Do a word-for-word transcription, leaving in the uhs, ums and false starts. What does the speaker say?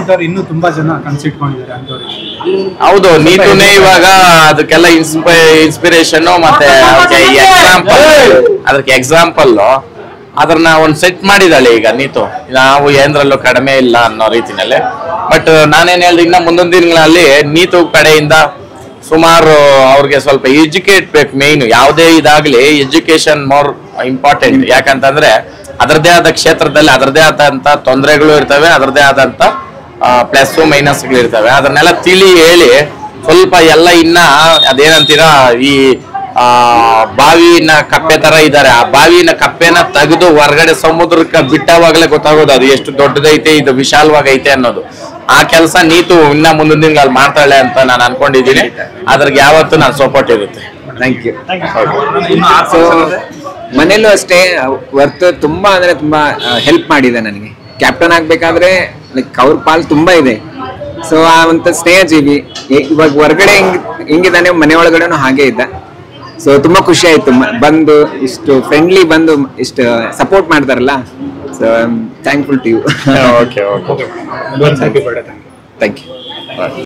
ಅಂತವ್ರು ಇನ್ನೂ ತುಂಬಾ ಜನ ಕನ್ಸಿಟ್ಕೊಂಡಿದ್ದಾರೆ ಅಂತವ್ರಿಗೆ. ಹೌದು, ನೀತುನೇ ಇವಾಗ ಅದಕ್ಕೆಲ್ಲ ಇನ್ಸ್ಪೈ ಇನ್ಸ್ಪಿರೇಷನ್ ಮತ್ತೆ ಎಕ್ಸಾಂಪಲ್, ಅದಕ್ಕೆ ಎಕ್ಸಾಂಪಲ್ ಅದನ್ನ ಒಂದ್ ಸೆಟ್ ಮಾಡಿದಾಳೆ ಈಗ ನೀತು. ನಾವು ಏನರಲ್ಲೂ ಕಡಿಮೆ ಇಲ್ಲ ಅನ್ನೋ ರೀತಿನಲ್ಲಿ. ಬಟ್ ನಾನೇನ್ ಹೇಳ್ದೆ, ಇನ್ನ ಮುಂದೊಂದು ದಿನಗಳಲ್ಲಿ ನೀತು ಕಡೆಯಿಂದ ಸುಮಾರು ಅವ್ರಿಗೆ ಸ್ವಲ್ಪ ಎಜುಕೇಟ್ ಬೇಕು. ಮೇನ್ ಯಾವುದೇ ಇದಾಗ್ಲಿ ಎಜುಕೇಶನ್ ಮೋರ್ ಇಂಪಾರ್ಟೆಂಟ್. ಯಾಕಂತಂದ್ರೆ ಅದರದೇ ಆದ ಕ್ಷೇತ್ರದಲ್ಲಿ ಅದರದೇ ಆದಂತ ತೊಂದರೆಗಳು ಇರ್ತವೆ, ಅದರದೇ ಆದಂತ ಪ್ಲಸ್ ಮೈನಸ್ ಗಳು ಇರ್ತವೆ. ಅದನ್ನೆಲ್ಲ ತಿಳಿ ಹೇಳಿ ಸ್ವಲ್ಪ ಎಲ್ಲ ಇನ್ನ ಅದೇನಂತೀರಾ, ಈ ಆ ಬಾವಿನ ಕಪ್ಪೆ ತರ ಇದ್ದಾರೆ, ಆ ಬಾವಿನ ಕಪ್ಪೆನ ತೆಗೆದು ಹೊರಗಡೆ ಸಮುದ್ರಕ್ಕೆ ಬಿಟ್ಟವಾಗಲೇ ಗೊತ್ತಾಗೋದು ಅದು ಎಷ್ಟು ದೊಡ್ಡದೈತೆ, ಇದು ವಿಶಾಲವಾಗೈತೆ ಅನ್ನೋದು. ಆ ಕೆಲಸ ನೀತು ಇನ್ನ ಮುಂದಿನ ದಿನಗಳಲ್ಲಿ ಮಾಡ್ತಾಳೆ ಅಂತ ನಾನು ಅನ್ಕೊಂಡಿದ್ದೀನಿ. ಅದ್ರಿಗೆ ಯಾವತ್ತೂ ನಾನು ಸಪೋರ್ಟ್ ಇರುತ್ತೆ. Thank you. ಸೊ ಮನೇಲೂ ಅಷ್ಟೇ ವರ್ತ್ ತುಂಬಾ ಅಂದ್ರೆ ತುಂಬಾ ಹೆಲ್ಪ್ ಮಾಡಿದೆ ನನಗೆ. ಕ್ಯಾಪ್ಟನ್ ಆಗ್ಬೇಕಾದ್ರೆ ಲೈಕ್ ಅವ್ರ ಪಾಲ್ ತುಂಬಾ ಇದೆ. ಸೊ ಆ ಒಂದು ಸ್ನೇಹ ಜೀವಿ ಇವಾಗ ಹೊರಗಡೆ ಹೆಂಗ್ ಹೆಂಗಿದ್ದಾನೆ ಮನೆ ಒಳಗಡೆನೂ ಹಾಗೆ ಇದ್ದ. ಸೊ ತುಂಬಾ ಖುಷಿ ಆಯ್ತು ಬಂದು, ಇಷ್ಟು ಫ್ರೆಂಡ್ಲಿ ಬಂದು ಇಷ್ಟು ಸಪೋರ್ಟ್ ಮಾಡ್ತಾರಲ್ಲ. So I am thankful to you. Okay okay thank you. Thank you.